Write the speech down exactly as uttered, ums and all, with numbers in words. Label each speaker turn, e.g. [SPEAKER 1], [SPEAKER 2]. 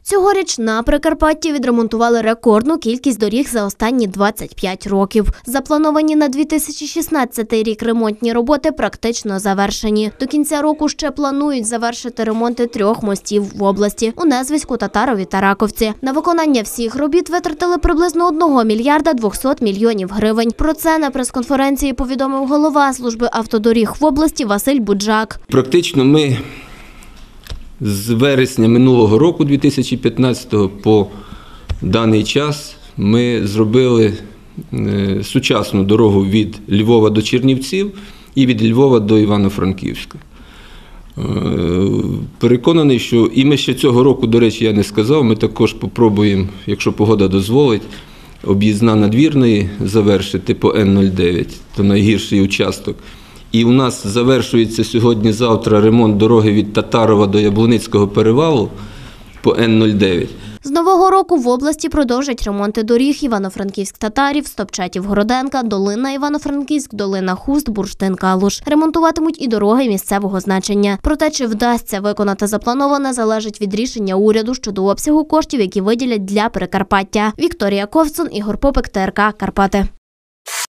[SPEAKER 1] Цьогоріч на Прикарпатті відремонтували рекордну кількість доріг за останні двадцять п'ять років. Заплановані на дві тисячі шістнадцятий рік ремонтні роботи практично завершені. До кінця року ще планують завершити ремонти трьох мостів в області – у Незвиську, Татарові та Раковці. На виконання всіх робіт витратили приблизно одного мільярда двохсот мільйонів гривень. Про це на прес-конференції повідомив голова служби автодоріг в області Василь Буджак.
[SPEAKER 2] Практично ми з вересня минулого року, дві тисячі п'ятнадцятого, по даний час ми зробили сучасну дорогу від Львова до Чернівців і від Львова до Івано-Франківська. Переконаний, що і ми ще цього року, до речі, я не сказав, ми також попробуємо, якщо погода дозволить, об'їзна Надвірної завершити по Н нуль дев'ять, то найгірший участок. І у нас завершується сьогодні-завтра ремонт дороги від Татарова до Яблуницького перевалу по Н нуль дев'ять.
[SPEAKER 1] З нового року в області продовжать ремонти доріг Івано-Франківськ-Татарів, Стопчатів-Городенка, Долина Івано-Франківськ, Долина Хуст, Бурштин-Калуш. Ремонтуватимуть і дороги місцевого значення. Проте, чи вдасться виконати заплановане, залежить від рішення уряду щодо обсягу коштів, які виділять для Прикарпаття. Вікторія Ковцун, Ігор Попик, Т Р К Карпати.